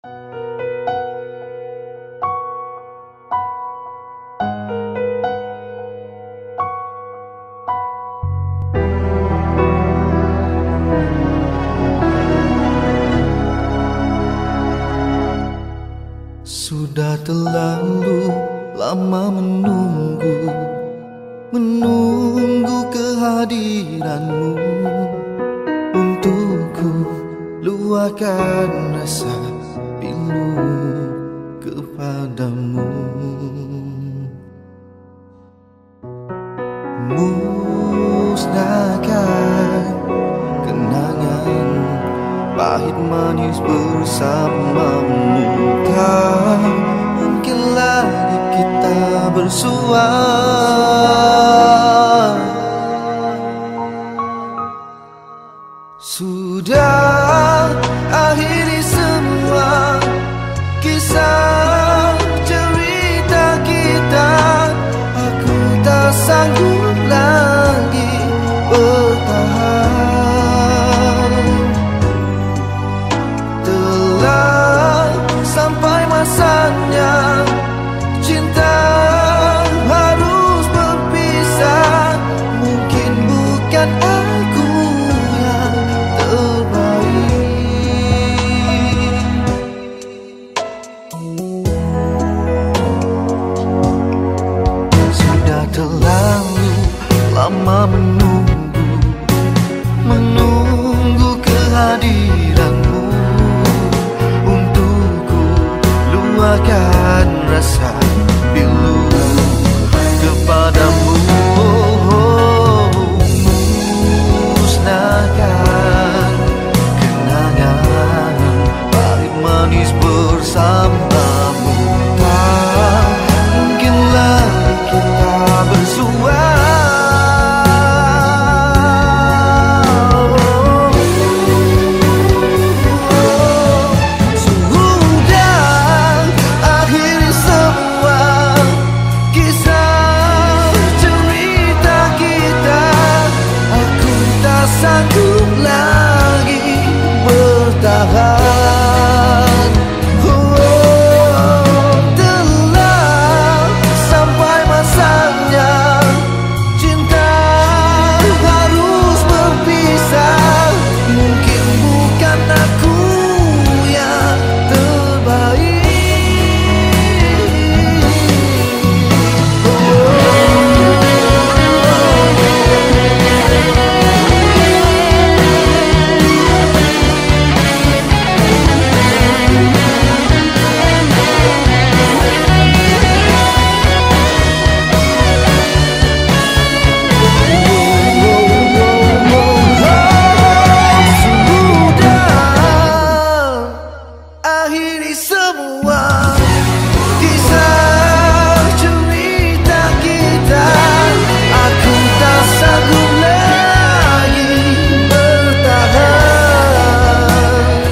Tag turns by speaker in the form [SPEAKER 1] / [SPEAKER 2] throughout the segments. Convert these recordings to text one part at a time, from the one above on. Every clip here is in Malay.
[SPEAKER 1] Sudah terlalu lama menunggu kehadiranmu untukku luahkan rasa pilu kepadamu. Musnahkan kenangan pahit manis bersamamu. Tak mungkin lagi kita bersua. Sudah akhiri semua kisah cerita kita. Aku tak sanggup lagi bertahan. Telah sampai masanya cinta harus berpisah. Mungkin bukan aku yang terbaik. Sudah terlalu lama menunggu kehadiranmu untukku luahkan rasa pilu kepadamu. Musnahkan kenangan pahit manis bersamamu. Tak mungkin lagi kita bersua. Sanggup lagi bertahan. Telah sampai masanya cinta harus berpisah. Mungkin bukan aku yang terbaik. Akhiri semua kisah cerita kita. Aku tak sanggup lagi bertahan.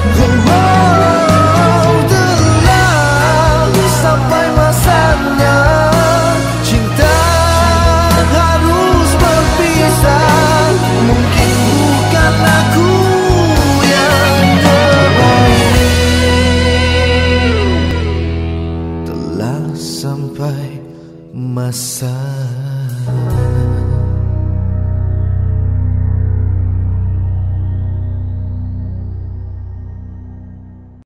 [SPEAKER 1] Telah sampai masanya cinta harus berpisah. Mungkin bukan aku yang terbaik. Sampai masa